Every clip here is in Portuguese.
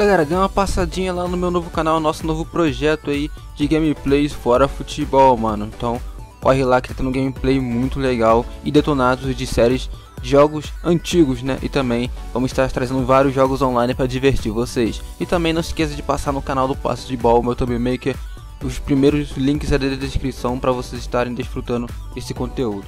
Galera, dê uma passadinha lá no meu novo canal, nosso novo projeto aí de gameplays fora futebol, mano. Então corre lá que tá tendo gameplay muito legal e detonados de séries de jogos antigos, né? E também vamos estar trazendo vários jogos online para divertir vocês. E também não se esqueça de passar no canal do Passe de Ball, meu Thumb Maker. Os primeiros links aí da descrição para vocês estarem desfrutando esse conteúdo.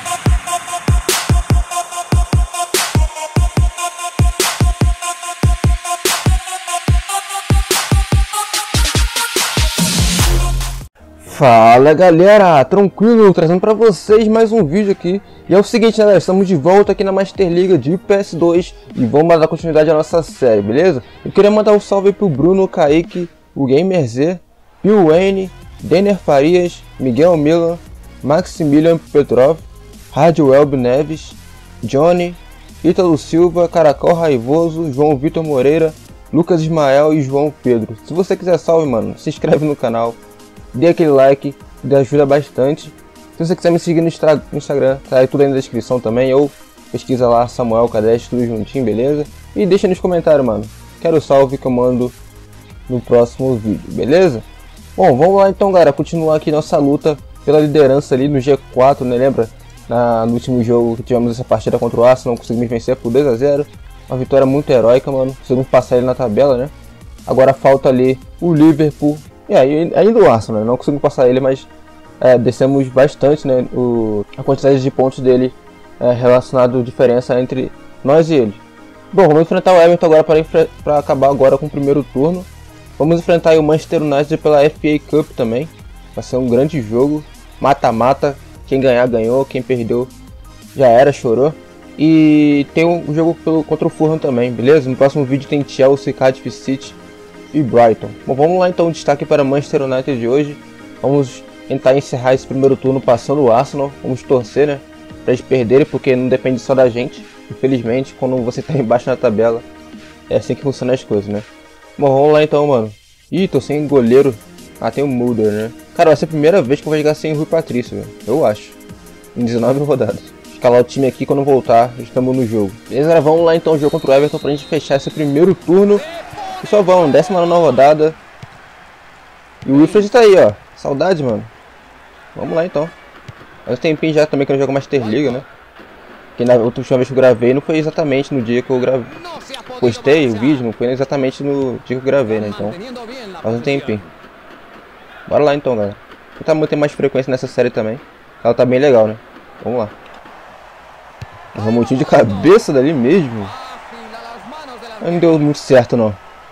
Fala galera, tranquilo, trazendo pra vocês mais um vídeo aqui. E é o seguinte, né, estamos de volta aqui na Master Liga de PS2 e vamos dar continuidade à nossa série, beleza? Eu queria mandar um salve aí pro Bruno, Kaique, o GamerZ, Pio Wayne, Denner Farias, Miguel Milan, Maximilian Petrov, Rádio Elb Neves, Johnny, Ítalo Silva, Caracol Raivoso, João Vitor Moreira, Lucas Ismael e João Pedro. Se você quiser salve, mano, se inscreve no canal. Dê aquele like, que ajuda bastante. Se você quiser me seguir no Instagram, tá aí tudo aí na descrição também. Ou pesquisa lá Samuel Cadete, tudo juntinho, beleza? E deixa nos comentários, mano. Quero salve que eu mando no próximo vídeo, beleza? Bom, vamos lá então, galera. Continuar aqui nossa luta pela liderança ali no G4, né? Lembra? No último jogo que tivemos essa partida contra o Arsenal, conseguimos vencer por 2 a 0. Uma vitória muito heróica, mano. Conseguimos passar ele na tabela, né? Agora falta ali o Liverpool. E aí, ainda o Arsenal, né? Não conseguimos passar ele, mas descemos bastante, né? A quantidade de pontos dele relacionado à diferença entre nós e ele. Bom, vamos enfrentar o Everton agora para acabar agora com o primeiro turno. Vamos enfrentar aí o Manchester United pela FA Cup também. Vai ser um grande jogo, mata-mata. Quem ganhar, ganhou. Quem perdeu, já era, chorou. E tem um jogo contra o Fulham também, beleza? No próximo vídeo tem Chelsea, Cardiff City e Brighton. Bom, vamos lá então, destaque para Manchester United de hoje. Vamos tentar encerrar esse primeiro turno passando o Arsenal. Vamos torcer, né, para eles perderem, porque não depende só da gente. Infelizmente, quando você tá embaixo na tabela, é assim que funcionam as coisas, né? Bom, vamos lá então, mano. Ih, tô sem goleiro. Ah, tem o Mulder, né? Cara, vai ser a primeira vez que eu vou jogar sem Rui Patrício, velho. Eu acho. Em 19 rodadas. Escalar o time aqui quando voltar, estamos no jogo. Beleza, vamos lá então, o jogo contra o Everton pra gente fechar esse primeiro turno. E só vão, 19ª rodada. E o Wilfred tá aí, ó. Saudade, mano. Vamos lá então. Faz um tempinho já também que eu não jogo Master Liga, né? Porque na última vez que eu gravei não foi exatamente no dia que eu gravei. Postei o vídeo, não foi exatamente no dia que eu gravei, né? Então, faz um tempinho. Bora lá então, galera. Vou tentar manter mais frequência nessa série também. Ela tá bem legal, né? Vamos lá. Um remontinho de cabeça dali mesmo. Não deu muito certo, não.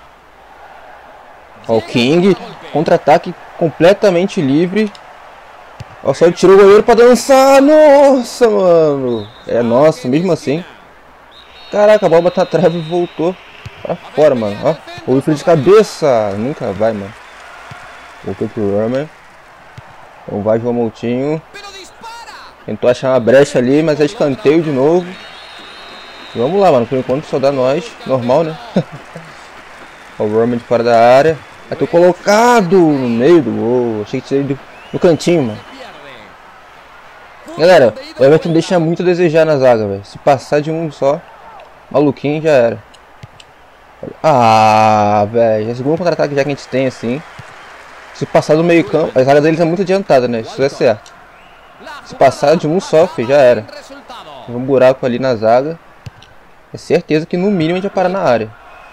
Ó, o King, contra-ataque completamente livre. Ó, só ele tirou o goleiro pra dançar. Nossa, mano. É, nossa, mesmo assim. Caraca, a bola bateu na trave e voltou pra fora, mano. Ó, o Wilfred de cabeça. Nunca vai, mano. Voltou pro Roman. Então vai João Moutinho. Tentou achar uma brecha ali, mas é escanteio de novo. E vamos lá, mano. Por enquanto só dá nós. Normal, né? Ó, o Roman de fora da área. Aí tô colocado no meio do gol. Achei que tirei do cantinho, mano. Galera, o Everton deixa muito a desejar na zaga, velho. Se passar de um só, maluquinho já era. Ah, velho. É o segundo contra-ataque já que a gente tem, assim. Se passar do meio campo, a zaga deles é muito adiantada, né? Isso é certo. Se passar de um só, filho, já era. Tem um buraco ali na zaga. É certeza que no mínimo a gente vai parar na área.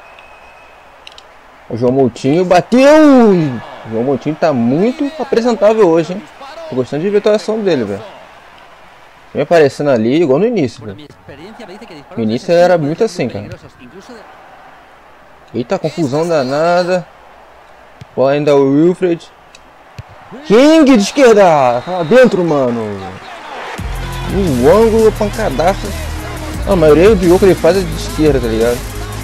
O João Moutinho bateu! O João Moutinho tá muito apresentável hoje, hein? Tô gostando de ver a atuação dele, velho. Vem aparecendo ali igual no início, velho. No início ele era muito assim, cara. Eita, confusão danada. Bola ainda o Wilfred. King de esquerda! Tá lá dentro, mano. No ângulo, pancadaça. A maioria do jogo que ele faz é de esquerda, tá ligado?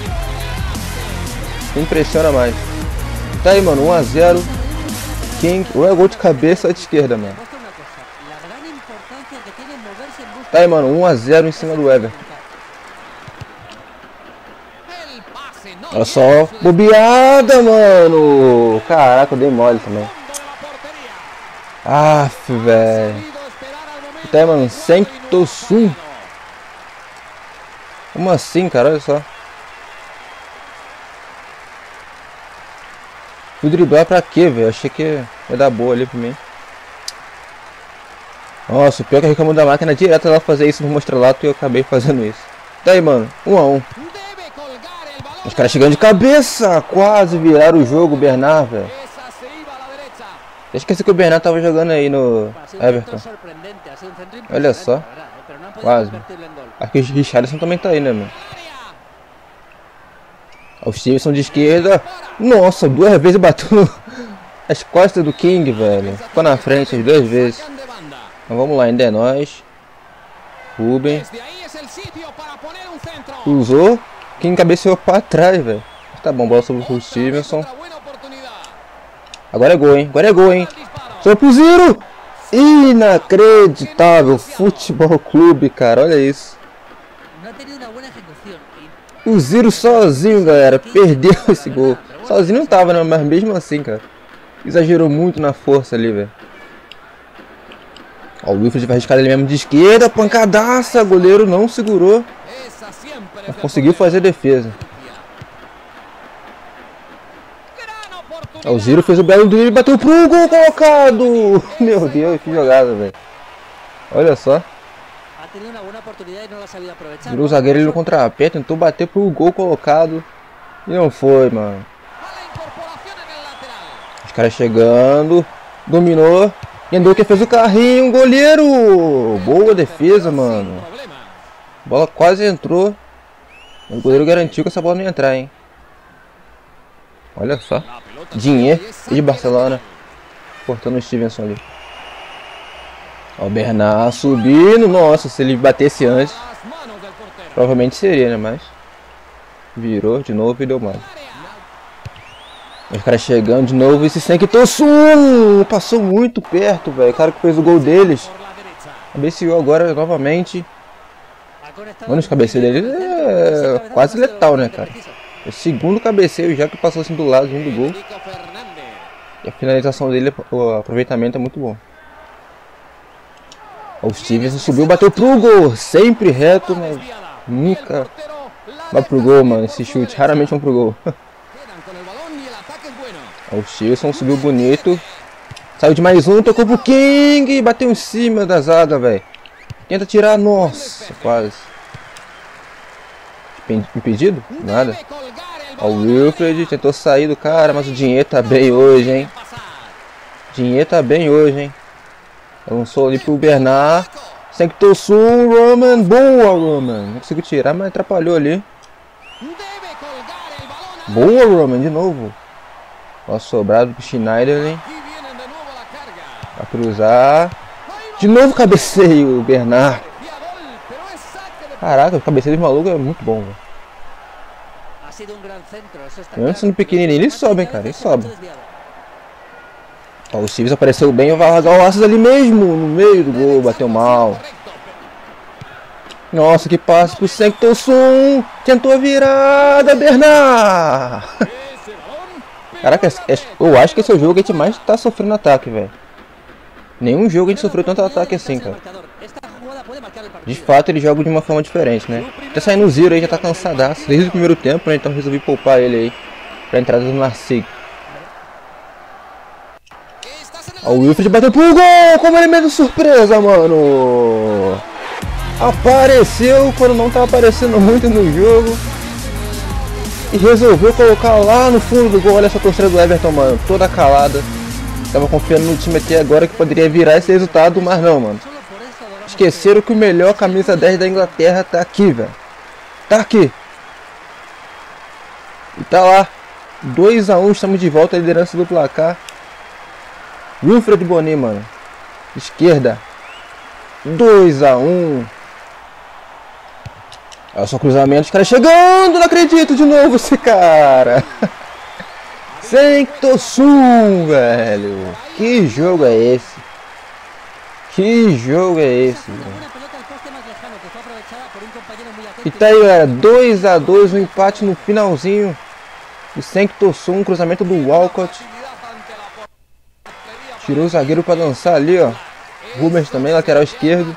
Impressiona mais. Tá aí, mano, 1 a 0. King, ou é gol de cabeça de esquerda, mano. Tá aí, mano, 1 a 0 em cima do Everton. Olha só, bobeada, mano. Caraca, eu dei mole também. Aff, velho. Tá aí, mano, sem Tosun. Como assim, cara? Olha só. Fui driblar pra quê, velho? Achei que ia dar boa ali pra mim. Nossa, o pior é que reclamou da máquina direto ela fazer isso no Mostrelato e eu acabei fazendo isso. Tá aí, mano. 1 a 1. Os caras chegando de cabeça. Quase viraram o jogo, o Bernard, velho. Eu esqueci que o Bernard tava jogando aí no Everton. Olha só. Quase. Aqui o Richarlison também tá aí, né, mano? Os Stevenson de esquerda. Nossa, 2 vezes bateu as costas do King, velho. Ficou na frente as 2 vezes. Então vamos lá, ainda é nós. Ruben. Cruzou. King cabeceou pra trás, velho. Tá bom, bola sobre o Stevenson. Agora é gol, hein? Agora é gol, hein? Só pro Ziro! Inacreditável! Futebol Clube, cara. Olha isso. O Ziro sozinho, galera. Perdeu esse gol. Sozinho não tava, né? Mas mesmo assim, cara. Exagerou muito na força ali, velho. Ó, o Wilfred vai arriscar ele mesmo de esquerda. Pancadaça. Goleiro não segurou. Mas conseguiu fazer a defesa. O Ziro fez o belo drible e bateu pro gol colocado. Meu Deus, que jogada, velho. Olha só. Virou o zagueiro ali no contrapé, tentou bater pro gol colocado. E não foi, mano. Os caras chegando. Dominou. Enduque fez o carrinho, goleiro. Boa defesa, mano. A bola quase entrou. O goleiro garantiu que essa bola não ia entrar, hein. Olha só. Dinheiro de Barcelona. Cortando o Stevenson ali. Ó, o Bernard subindo. Nossa, se ele batesse antes, provavelmente seria, né? Mas virou de novo e deu mal. Os caras chegando de novo. Esse Senk Tosun passou muito perto, velho. O cara que fez o gol deles cabeceou agora novamente. Mano, os cabeceios deles é quase letal, né, cara? O segundo cabeceio já que passou assim do lado do gol. E a finalização dele, o aproveitamento é muito bom. O Stevenson subiu, bateu pro gol. Sempre reto, mas nunca vai pro gol, mano. Esse chute raramente vão pro gol. O Stevenson subiu bonito. Saiu de mais um, tocou pro King. Bateu em cima da zaga, velho. Tenta tirar, nossa, quase. Impedido? Nada. Ó, o Wilfred tentou sair do cara, mas o dinheiro tá bem hoje, hein. Dinheiro tá bem hoje, hein. Lançou ali pro Bernard. Senk Tosun, Roman. Boa, Roman. Não conseguiu tirar, mas atrapalhou ali. Boa, Roman, de novo. Ó, sobrado pro Schneider, hein. Vai cruzar. De novo cabeceio, Bernard. Caraca, o cabeceio do maluco é muito bom, velho. Antes no pequenininho ele sobe, hein, cara. Ele sobe. Ó, o Stevenson apareceu bem. Vai rasgar o Asas ali mesmo. No meio do gol. Bateu mal. Nossa, que passe pro Senk Tosun. Tentou a virada, Bernard. Caraca, eu acho que esse é o jogo que a gente mais tá sofrendo ataque, velho. Nenhum jogo a gente sofreu tanto ataque assim, cara. De fato, ele joga de uma forma diferente, né? Tá saindo o Ziro aí, já tá cansadaço desde o primeiro tempo, né? Então resolvi poupar ele aí pra entrada do Narcig. Ó, o Wilfred bateu pro gol! Como elemento surpresa, mano! Apareceu quando não tá aparecendo muito no jogo. E resolveu colocar lá no fundo do gol. Olha essa torcida do Everton, mano. Toda calada. Tava confiando no time até agora que poderia virar esse resultado, mas não, mano. Esqueceram que o melhor camisa 10 da Inglaterra tá aqui, velho. Tá aqui. E tá lá. 2 a 1, estamos de volta à liderança do placar. Wilfred Bony, mano. Esquerda. 2 a 1. Olha só o cruzamento, os caras chegando. Não acredito de novo esse cara. Senk Tosun, velho. Que jogo é esse? Que jogo é esse, velho? E tá aí, galera. 2 a 2, um empate no finalzinho. O Senk Tosun, cruzamento do Walcott. Tirou o zagueiro para lançar ali, ó. Rubens também, lateral esquerdo.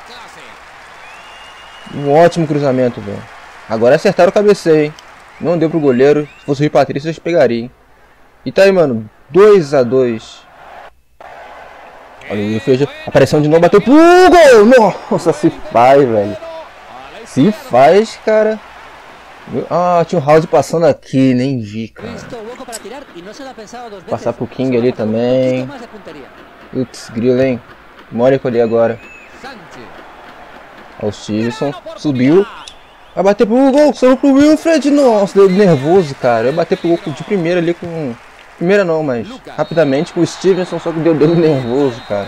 Um ótimo cruzamento, velho. Agora acertaram o cabeceio, hein? Não deu pro goleiro. Se fosse o Rui Patrício, eles pegariam, hein? E tá aí, mano. 2 a 2. Olha o Wilfred, apareceu de novo, bateu pro gol! Nossa, se faz, velho. Se faz, cara. Ah, tinha um House passando aqui, nem vi, cara. Passar pro King ali também. Putz, grilo, hein? Mórico ali agora. Olha o Stevenson, subiu. Vai bater pro gol, saiu pro Wilfred. Nossa, deu nervoso, cara. Eu bater pro gol de primeira ali com... Primeira não, mas rapidamente com o Stevenson, só que deu nervoso, cara.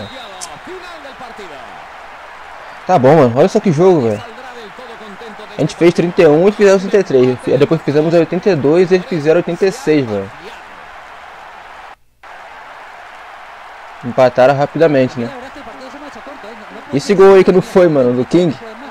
Tá bom, mano. Olha só que jogo, velho. A gente fez 31 e fizeram 63. Depois fizemos 82 e eles fizeram 86, velho. Empataram rapidamente, né? Esse gol aí que não foi, mano, do King.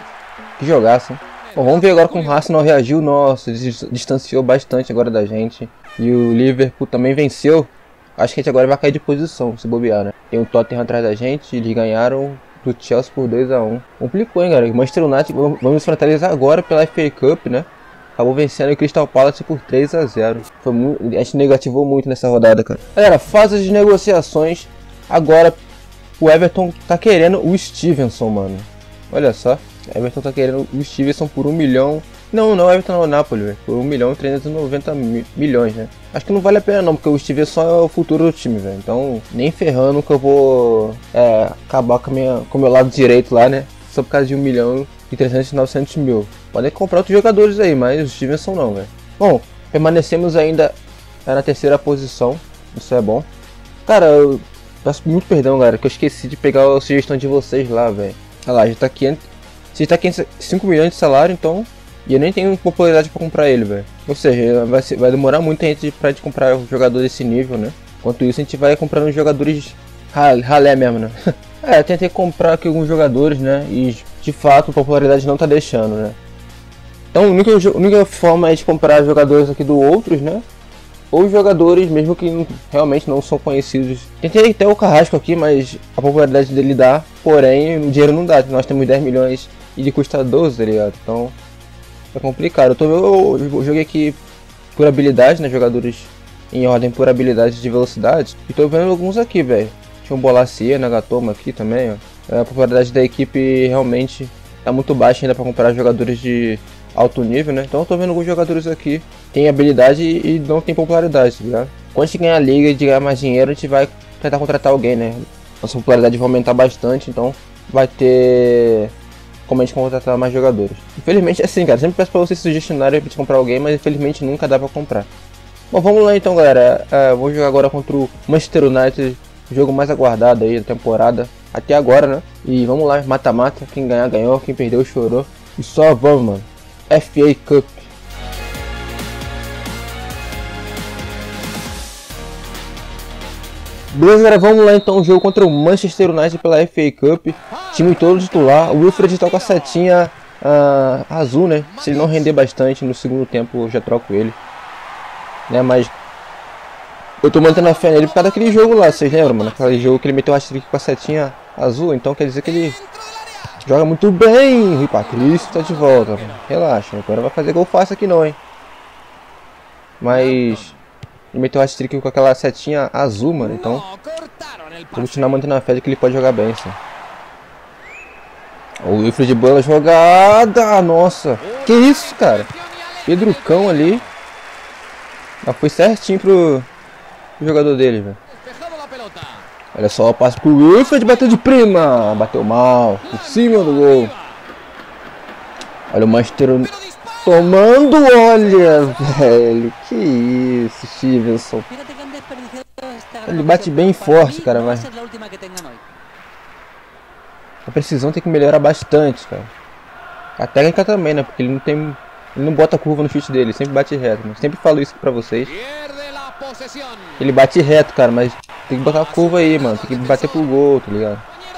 Que jogaço, hein? Bom, vamos ver agora como o Arsenal reagiu. Nossa, distanciou bastante agora da gente. E o Liverpool também venceu. Acho que a gente agora vai cair de posição, se bobear, né? Tem o Tottenham atrás da gente. Eles ganharam do Chelsea por 2 a 1. Complicou, hein, galera? Manchester United, vamos enfrentar eles agora pela FA Cup, né? Acabou vencendo o Crystal Palace por 3 a 0. Foi muito, a gente negativou muito nessa rodada, cara. Galera, fase de negociações. Agora o Everton tá querendo o Stevenson, mano. Olha só. Everton tá querendo o Stevenson por 1 milhão. Não, o Everton não, o Napoli, velho. Por 1 milhão e 390 milhões, né? Acho que não vale a pena não, porque o Stevenson é o futuro do time, velho. Então, nem ferrando que eu vou acabar com o meu lado direito lá, né? Só por causa de 1 milhão e 900 mil. Podem comprar outros jogadores aí, mas o Stevenson não, velho. Bom, permanecemos ainda na terceira posição. Isso é bom. Cara, eu peço muito perdão, galera, que eu esqueci de pegar a sugestão de vocês lá, velho. Olha lá, já tá aqui. Se tá aqui 5 milhões de salário, então... E eu nem tenho popularidade pra comprar ele, velho. Ou seja, vai demorar muito pra gente comprar um jogador desse nível, né? Enquanto isso, a gente vai comprando jogadores ralé mesmo, né? Tentei comprar aqui alguns jogadores, né? E, de fato, a popularidade não tá deixando, né? Então, a única forma é de comprar jogadores aqui do outros, né? Ou jogadores mesmo que realmente não são conhecidos. Tentei até o Carrasco aqui, mas a popularidade dele dá. Porém, o dinheiro não dá. Nós temos 10 milhões e ele custa 12, tá ligado? Então... é complicado. Eu joguei aqui por habilidade, né? Jogadores em ordem por habilidade de velocidade. E tô vendo alguns aqui, velho. Tinha um Bolacia, Nagatomo aqui também, ó. A popularidade da equipe realmente tá muito baixa ainda pra comprar jogadores de alto nível, né? Então eu tô vendo alguns jogadores aqui. Tem habilidade e não tem popularidade, tá ligado? Quando a gente ganhar a liga e ganhar mais dinheiro, a gente vai tentar contratar alguém, né? Nossa popularidade vai aumentar bastante, então vai ter... como a gente contratar mais jogadores. Infelizmente é assim, cara. Sempre peço pra vocês sugestionarem pra gente comprar alguém, mas infelizmente nunca dá pra comprar. Bom, vamos lá então, galera. Vou jogar agora contra o Manchester United. O jogo mais aguardado aí da temporada. Até agora, né? E vamos lá, mata-mata. Quem ganhar, ganhou. Quem perdeu, chorou. E só vamos, mano. FA Cup. Beleza, galera, vamos lá então, o jogo contra o Manchester United pela FA Cup. Time todo titular. O Wilfred tá com a setinha azul, né? Se ele não render bastante no segundo tempo, eu já troco ele, né? Mas eu tô mantendo a fé nele por causa daquele jogo lá, vocês lembram, mano? Aquele jogo que ele meteu a hat-trick com a setinha azul. Então quer dizer que ele joga muito bem. Rui Patrício tá de volta, mano. Relaxa, agora vai fazer gol fácil aqui não, hein? Mas... ele meteu o hat-trick com aquela setinha azul, mano. Então, vou continuar mantendo a fé de que ele pode jogar bem, sim. O Wilfred, boa jogada. Nossa, que isso, cara. Pedro Cão ali. Mas foi certinho pro jogador dele, velho. Olha só, o passe pro Wilfred, bateu de prima. Bateu mal, por cima do gol. Olha o Manchester tomando, olha, velho, que isso, Stevenson. Ele bate bem forte, cara, mas a precisão tem que melhorar bastante, cara. A técnica também, né, porque ele não bota curva no chute dele, sempre bate reto, né? Sempre falo isso pra vocês. Ele bate reto, cara, mas tem que botar a curva aí, mano, tem que bater pro gol, tá ligado?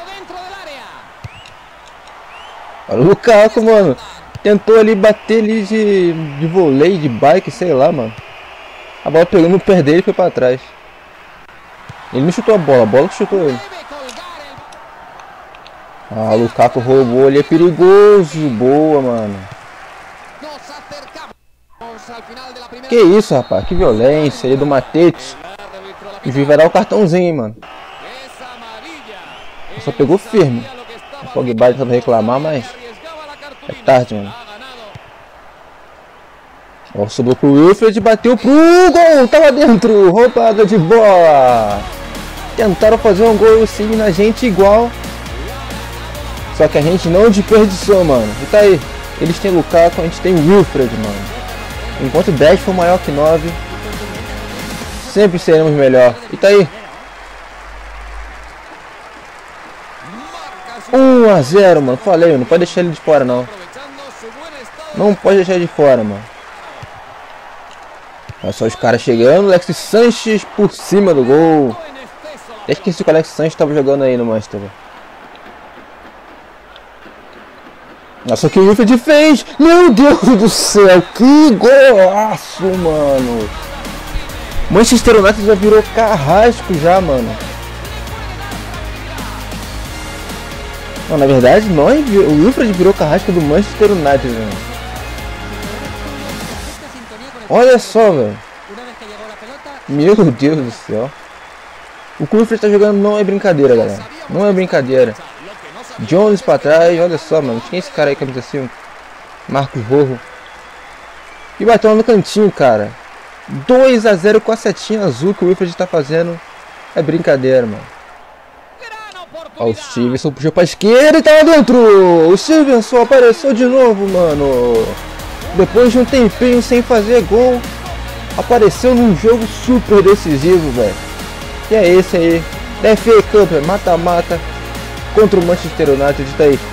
Olha o Lukaku, mano. Tentou ali bater ali de vôlei, de bike, sei lá, mano. A bola pegou no pé dele e foi pra trás. Ele não chutou a bola que chutou ele. Ah, o Lukaku roubou, ele é perigoso. Boa, mano. Que isso, rapaz, que violência aí do Matete. O juiz vai dar o cartãozinho, hein, mano. Só pegou firme. O Pogba tentando reclamar, mas é tarde, mano. Ó, sobrou pro Wilfred, bateu pro gol, tava dentro, roubada de bola. Tentaram fazer um gol sim na gente igual, só que a gente não desperdiçou, mano. E tá aí, eles têm Lukaku, a gente tem Wilfred, mano. Enquanto 10 for maior que 9, sempre seremos melhor. E tá aí, 1 a 0, mano. Falei, não pode deixar ele de fora, não. Não pode deixar ele de fora, mano. Olha só os caras chegando. Alexis Sanchez por cima do gol. Até esqueci que o Alexis Sanchez estava jogando aí no Manchester. Nossa, o que o Wilfred fez! Meu Deus do céu, que golaço, mano! Manchester United já virou carrasco já, mano. Não, na verdade, não, o Wilfred virou carrasco do Manchester United, mano. Olha só, velho. Meu Deus do céu. O que o Wilfred tá jogando não é brincadeira, galera. Não é brincadeira. Jones pra trás, olha só, mano. Quem é esse cara aí, camisa 5? Marcos Rojo. E bateu no cantinho, cara. 2 a 0 com a setinha azul que o Wilfred tá fazendo. É brincadeira, mano. Ó, o Stevenson puxou pra esquerda e tava dentro. O Stevenson apareceu de novo, mano. Depois de um tempinho sem fazer gol, apareceu num jogo super decisivo, velho. E é esse aí, da FA Cup, mata-mata contra o Manchester United. Tá aí.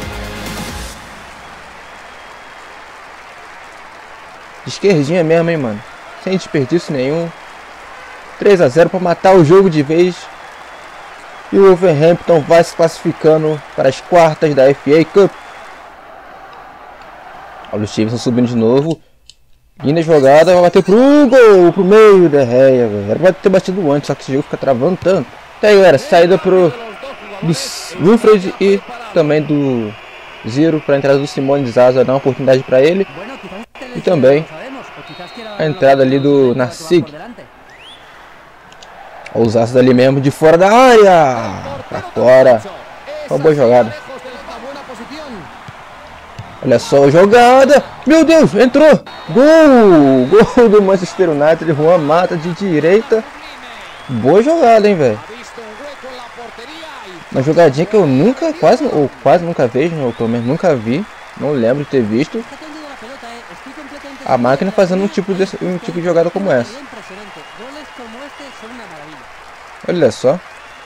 De esquerdinha mesmo, hein, mano. Sem desperdício nenhum. 3 a 0 para matar o jogo de vez. E o Wolverhampton vai se classificando para as quartas da FA Cup. Olha o Stevenson subindo de novo. Indo a jogada, vai bater pro gol, pro meio da réia, velho. Era pra ter batido antes, só que esse jogo fica travando tanto. Tá aí, galera, saída do Wilfred e também do Zero para a entrada do Simone Zaza, dar uma oportunidade para ele. E também a entrada ali do Narsig. Olha o Zaza ali mesmo, de fora da área. Pra fora. Uma boa jogada. Olha só a jogada. Meu Deus, entrou. Gol! Gol do Manchester United. Juan Mata de direita. Boa jogada, hein, velho. Uma jogadinha que eu nunca, quase nunca vejo, ou pelo menos nunca vi. Não lembro de ter visto a máquina fazendo um tipo de jogada como essa. Olha só.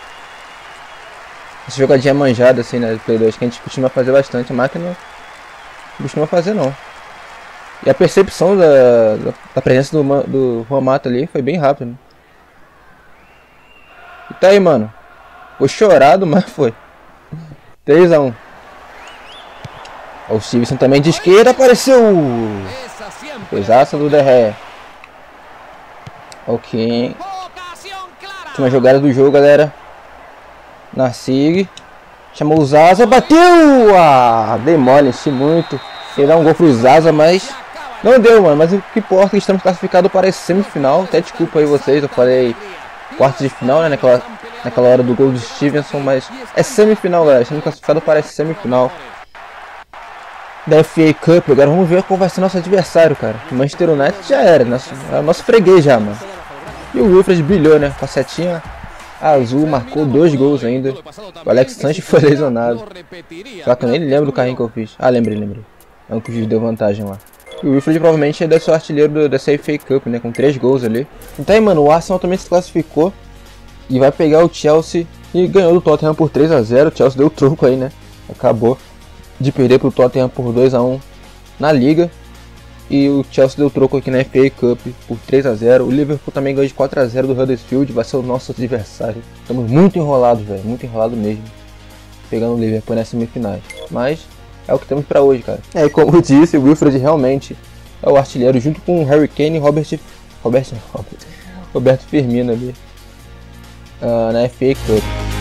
Essa jogadinha manjada assim, né, do Play 2, que a gente costuma fazer bastante. A máquina não costuma fazer, não. E a percepção da presença do Juan Mata ali foi bem rápida, né? E tá aí, mano. Foi chorado, mas foi. 3 a 1. O Stevenson também de esquerda apareceu. Coisaça do Derré. Ok. Última jogada do jogo, galera. Narsig. Chamou o Zaza. Bateu! Ah, demole-se muito. Ele dá um gol pro Zaza, mas não deu, mano. Mas o que importa é que estamos classificados para a semifinal. Até desculpa aí vocês, eu falei quartos de final, né? Naquela hora do gol do Stevenson, mas é semifinal, galera. Estamos classificados para a semifinal da FA Cup. Agora vamos ver qual vai ser nosso adversário, cara. O Manchester United já era, é o nosso freguês já, mano. E o Wilfred brilhou, né? Com a setinha azul, marcou 2 gols ainda. O Alex Sanchez foi lesionado. Só que eu nem lembro do carrinho que eu fiz. Ah, lembrei. É um que o juiz deu vantagem lá. E o Wilfred provavelmente é desse artilheiro dessa FA Cup, né? Com 3 gols ali. Então aí, mano, o Arsenal também se classificou. E vai pegar o Chelsea. E ganhou do Tottenham por 3 a 0. O Chelsea deu troco aí, né? Acabou de perder pro Tottenham por 2 a 1 na Liga. E o Chelsea deu troco aqui na FA Cup por 3 a 0. O Liverpool também ganhou de 4 a 0 do Huddersfield. Vai ser o nosso adversário. Estamos muito enrolados, velho. Muito enrolado mesmo. Pegando o Liverpool nas semifinais. Mas é o que temos pra hoje, cara. É, como eu disse, o Wilfred realmente é o artilheiro junto com o Harry Kane e Roberto Firmino ali na FA Cup.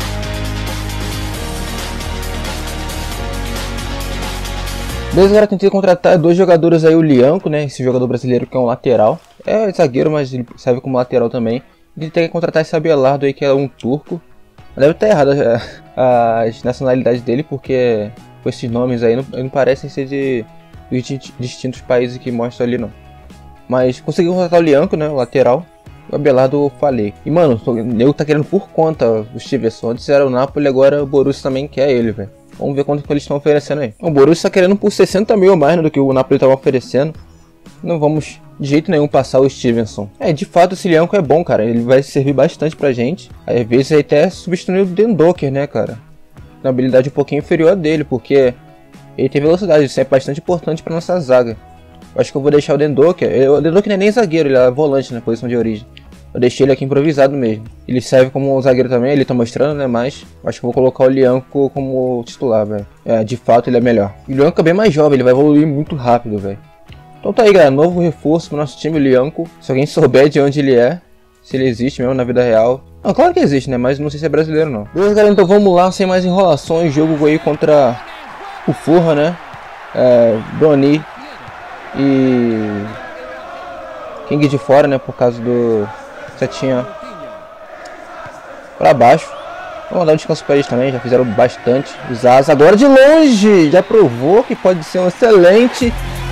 Beleza, galera, tentei contratar 2 jogadores aí, o Lianco, né, esse jogador brasileiro que é um lateral. É zagueiro, mas ele serve como lateral também. de ter que contratar esse Abelardo aí, que é um turco. Deve estar errado as nacionalidades dele, porque com esses nomes aí não parecem ser de distintos países que mostram ali, não. Mas conseguiu contratar o Lianco, né, o lateral. O Abelardo eu falei. E mano, o nego tá querendo por conta o Stevenson. Antes era o Napoli, agora o Borussia também quer ele, velho. Vamos ver quanto que eles estão oferecendo aí. O Borussia tá querendo por 60 mil a mais, né, do que o Napoli tava oferecendo. Não vamos de jeito nenhum passar o Stevenson. De fato esse Lianco é bom, cara. Ele vai servir bastante pra gente. Às vezes aí até substituir o Dendoker, né, cara. Uma habilidade um pouquinho inferior dele, porque ele tem velocidade. Isso é bastante importante pra nossa zaga. Eu acho que eu vou deixar o Dendoker. O Dendoker não é nem zagueiro, ele é volante na posição de origem. Eu deixei ele aqui improvisado mesmo. Ele serve como zagueiro também, ele tá mostrando, né? Mas eu acho que eu vou colocar o Lianco como titular, velho. De fato ele é melhor. O Lianco é bem mais jovem, ele vai evoluir muito rápido, velho. Então tá aí, galera. Novo reforço pro nosso time, o Lianco. Se alguém souber de onde ele é, se ele existe mesmo na vida real. Não, claro que existe, né? Mas não sei se é brasileiro, não. Beleza, galera? Então vamos lá, sem mais enrolações. Jogo aí contra o Forra, né? Brony e King de fora, né? Por causa do setinha pra baixo. Vamos dar um descanso pra eles também, já fizeram bastante. Os Asa agora de longe, já provou que pode ser um excelente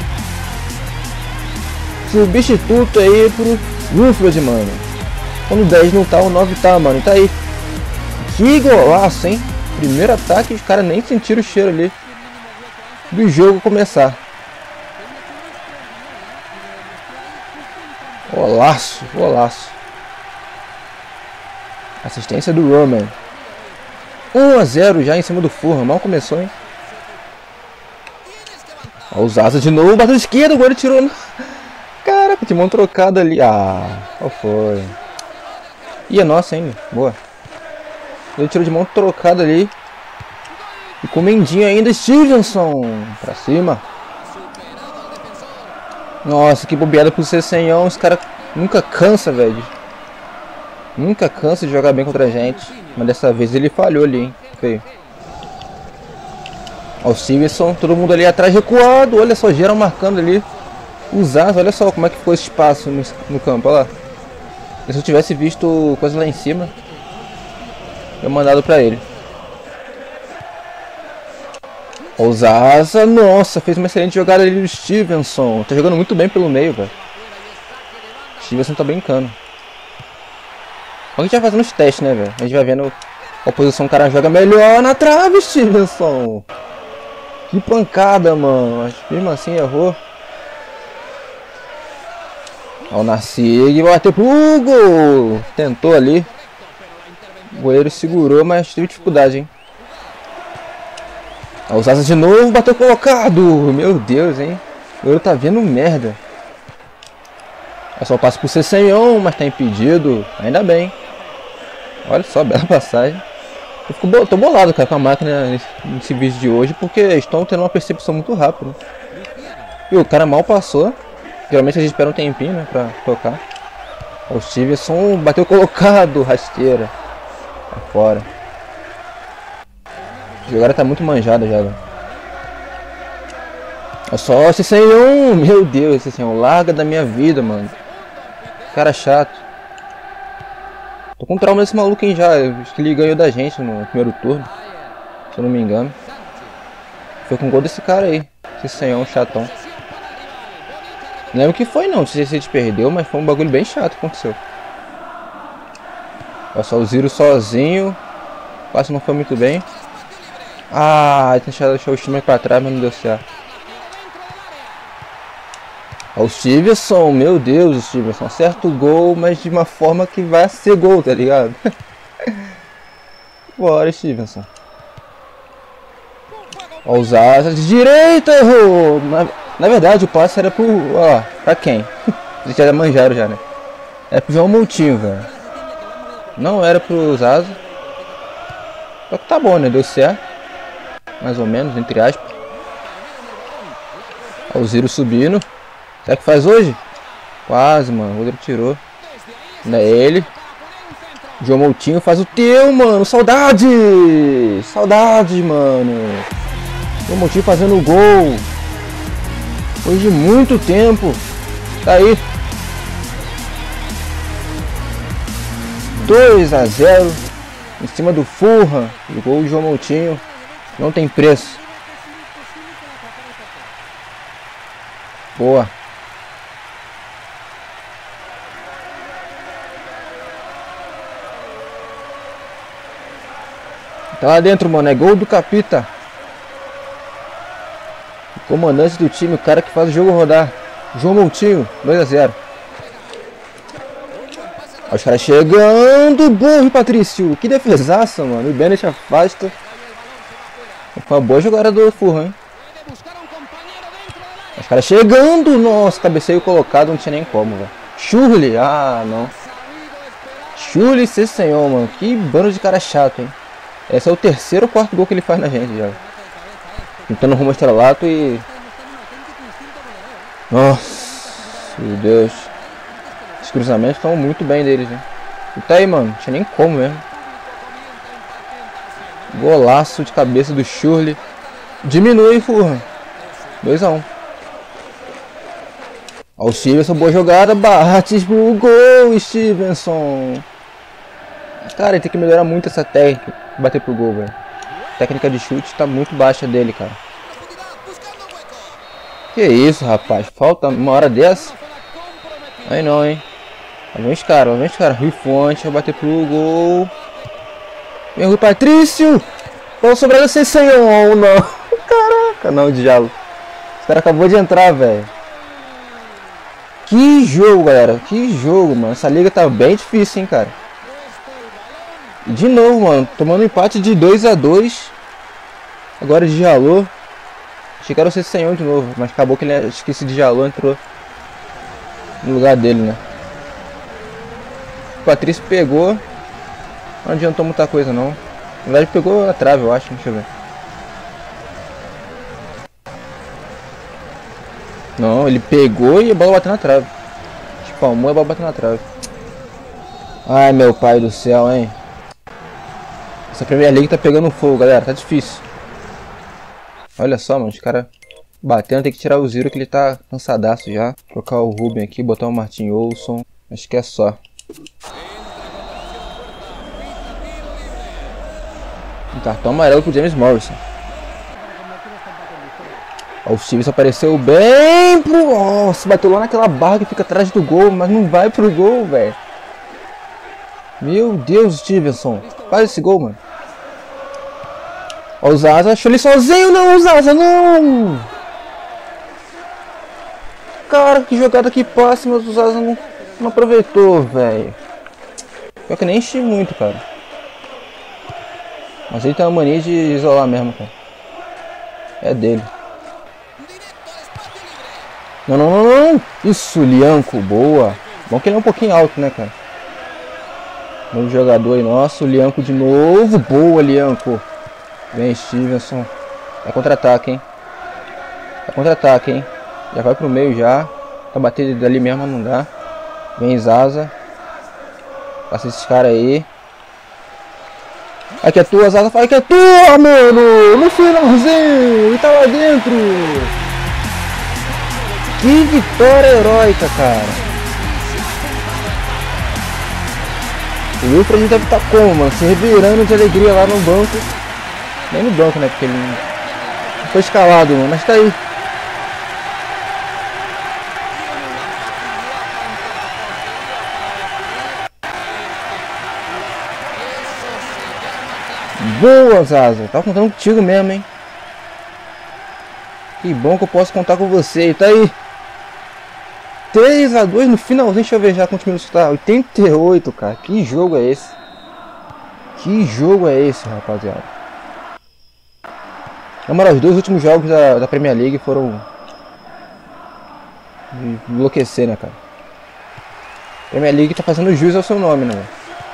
substituto aí pro Wilfred, mano. Quando o 10 não tá, o 9 tá, mano. Tá aí. Que golaço, hein? Primeiro ataque, os caras nem sentiram o cheiro ali do jogo começar. Golaço, golaço. Assistência do Roman. 1-0 já em cima do Fulham. Mal começou, hein? Ó, os Asa de novo. Bateu esquerda. O goleiro tirou. Caraca, de mão trocada ali. Qual foi? Ih, é nossa ainda. Boa. Ele tirou de mão trocada ali. E com o Mendinho ainda. Stevenson. Pra cima. Nossa, que bobeada pro Cessenhão. Esse cara nunca cansa, velho. Nunca cansa de jogar bem contra a gente. Mas dessa vez ele falhou ali, hein? Feio. Ó, o Stevenson, todo mundo ali atrás recuado. Olha só, geral marcando ali. Os Asa, olha só como é que ficou esse espaço no campo, olha lá. Se eu tivesse visto coisa lá em cima, eu mandado pra ele. Ó, os Asa, nossa, fez uma excelente jogada ali do Stevenson. Tá jogando muito bem pelo meio, velho. O Stevenson tá brincando. A gente vai fazendo os testes, né, velho? A gente vai vendo qual posição o cara joga melhor na trave, Stevenson. Que pancada, mano. Mesmo assim errou. Ó, o Narsig vai bater pro Hugo. Tentou ali. O goleiro segurou, mas teve dificuldade, hein? Ó, os Asa de novo, bateu colocado. Meu Deus, hein? O goleiro tá vendo merda. É só passo pro Cessenhão, mas tá impedido. Ainda bem. Olha só, bela passagem. Eu tô bolado, cara, com a máquina nesse vídeo de hoje, porque estão tendo uma percepção muito rápida. E o cara mal passou. Geralmente a gente espera um tempinho, né, pra tocar. O Stevenson bateu colocado, rasteira. Tá fora. A jogada tá muito manjada já, velho. Olha só, esse Cessenhão, meu Deus, esse Cessenhão, larga da minha vida, mano. Cara chato. Tô com trauma desse maluco, hein, já. Acho que ele ganhou da gente no primeiro turno, se eu não me engano. Foi com o gol desse cara aí. Esse senhor chatão. Não lembro o que foi, não. Não sei se a gente perdeu, mas foi um bagulho bem chato que aconteceu. Olha só, o Ziro sozinho. O passe não foi muito bem. Deixou o time pra trás, mas não deu certo. O Stevenson, meu Deus, o Stevenson acerta o gol, mas de uma forma que vai ser gol, tá ligado? Bora, Stevenson. Ó, os Asa de direita, errou! Na verdade, o passe era pro... pra quem? Eles já manjaram já, né? É pro João Moutinho, velho. Não era pros Asa. Só que tá bom, né? Deu certo. Mais ou menos, entre aspas. Ó, o Ziro subindo. Será que faz hoje? Quase, mano. O goleiro tirou. Não é ele. João Moutinho faz o teu, mano. Saudade! Saudade, mano. João Moutinho fazendo o gol. Depois de muito tempo. Tá aí. 2 a 0 em cima do Fulham. E o gol do João Moutinho não tem preço. Boa. Tá lá dentro, mano. É gol do Capita. O comandante do time, o cara que faz o jogo rodar. João Moutinho, 2 a 0. Olha os caras chegando. Boa, Patrício. Que defesaça, mano. O Bennett afasta. Foi uma boa jogada do Fulham, hein? Os caras chegando. Nossa, cabeceio colocado. Não tinha nem como, velho. Shurley. Ah, não. Shurley, sim senhor, mano. Que bando de cara chato, hein? Esse é o terceiro ou quarto gol que ele faz na gente já. Tentando rumo ao estrelato e... Nossa, meu Deus. Os cruzamentos estão muito bem deles, né? E tá aí, mano. Não tinha nem como mesmo. Golaço de cabeça do Shurley. Diminui, Fulham. 2 a 1. Ó, o Stevenson, boa jogada. Bates pro gol, Stevenson. Cara, ele tem que melhorar muito essa técnica. Bater pro gol, velho. A técnica de chute tá muito baixa dele, cara. Que isso, rapaz. Falta uma hora dessa. Aí não, hein. Lá vem os caras, Rui Fonte vai bater pro gol. Vem o Rui Patrício. Vamos sobrar sem senhor, não. Caraca, não, Diallo. Esse cara acabou de entrar, velho. Que jogo, galera. Que jogo, mano. Essa liga tá bem difícil, hein, cara. E de novo, mano. Tomando um empate de 2 a 2. Agora de Diallo. Achei que era o senhor de novo. Mas acabou que ele esqueci de Diallo. Entrou no lugar dele, né. O Patrício pegou. Não adiantou muita coisa, não. Na verdade, pegou a trave, eu acho. Deixa eu ver. Não, ele pegou e a bola bateu na trave. Espalmou e a bola bateu na trave. Ai, meu pai do céu, hein. Essa Premier League tá pegando fogo, galera. Tá difícil. Olha só, mano. Os caras batendo. Tem que tirar o Ziro, que ele tá cansadaço já. Trocar o Ruben aqui. Botar o Martin Olson. Acho que é só. Um cartão amarelo pro James Morrison. Ó, o Stevenson apareceu bem pro... Nossa, bateu lá naquela barra que fica atrás do gol. Mas não vai pro gol, velho. Meu Deus, Stevenson. Faz esse gol, mano. Ó, o Zaza achou ele sozinho. Não, o Zaza, não. Cara, que jogada que passa, mas o Zaza não aproveitou, velho. Pior que nem enchi muito, cara. Mas ele tem uma mania de isolar mesmo, cara. É dele. Não, não, não, não. Isso, Lianco, boa. Bom que ele é um pouquinho alto, né, cara. Novo jogador aí, nosso, Lianco de novo. Boa, Lianco. Vem, Stevenson. É contra-ataque, hein. É contra-ataque, hein. Já vai pro meio já. Tá batendo dali mesmo, não dá. Vem, Zaza. Passa esses caras aí. Vai que é tua, Zaza. Vai que é tua, mano. No finalzinho. E tá lá dentro. Que vitória heróica, cara. O Wilfred deve estar como, mano? Se revirando de alegria lá no banco. Nem no banco, né? Porque ele não foi escalado, mano. Mas tá aí. Boa, Zaza. Tava contando contigo mesmo, hein? Que bom que eu posso contar com você. E tá aí. 3 a 2 no finalzinho. Deixa eu ver já quantos minutos tá. 88, cara. Que jogo é esse? Que jogo é esse, rapaziada? Na moral, os dois últimos jogos da Premier League foram de enlouquecer, né, cara? Premier League tá fazendo jus ao seu nome, né,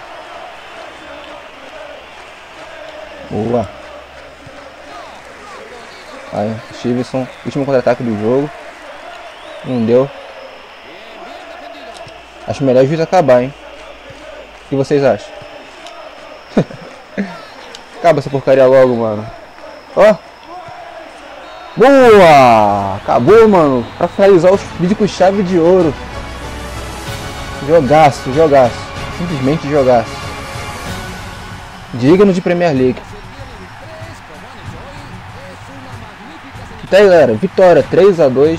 velho? Boa. Aí, Stevenson, último contra-ataque do jogo. Não deu. Acho melhor o juiz acabar, hein? O que vocês acham? Acaba essa porcaria logo, mano. Ó. Boa! Acabou, mano. Pra finalizar os vídeos com chave de ouro. Jogaço, jogaço. Simplesmente jogaço. Digno de Premier League. Então aí, galera, vitória 3-2.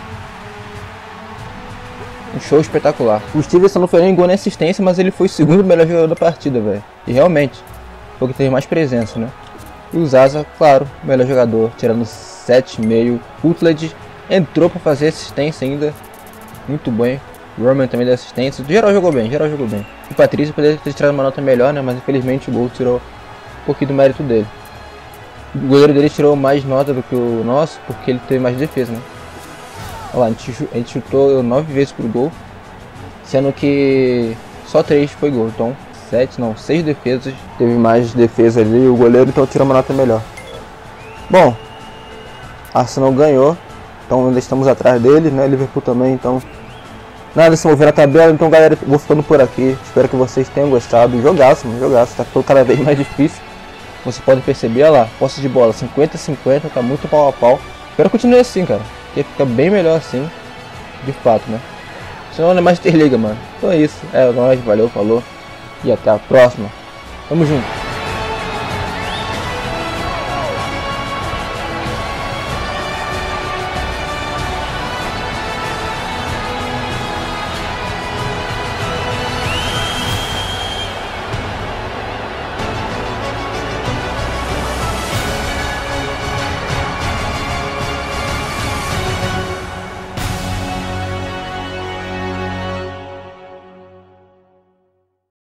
Um show espetacular. O Stevenson não foi nem gol nem assistência, mas ele foi o segundo melhor jogador da partida, velho. E realmente, foi o que teve mais presença, né? E o Zaza, claro, melhor jogador, tirando 7,5. Utledge entrou para fazer assistência ainda. Muito bem. Roman também deu assistência. Geral jogou bem, geral jogou bem. O Patrício poderia ter tirado uma nota melhor, né? Mas infelizmente o gol tirou um pouquinho do mérito dele. O goleiro dele tirou mais nota do que o nosso, porque ele teve mais defesa, né? Olha lá, a gente chutou 9 vezes pro gol, sendo que só 3 foi gol. Então 6 defesas, teve mais defesa ali, o goleiro então tirou uma nota melhor. Bom, Arsenal ganhou, então ainda estamos atrás dele, né? Liverpool também, então nada se mover na tabela. Então galera, vou ficando por aqui, espero que vocês tenham gostado. Jogaço, mano, jogaço, tá ficando cada vez mais difícil. Você pode perceber, olha lá, posse de bola 50-50, tá muito pau a pau. Espero que continue assim, cara, porque fica bem melhor assim, de fato, né? Senão não é mais ter liga, mano. Então é isso, nóis, valeu, falou e até a próxima. Tamo junto.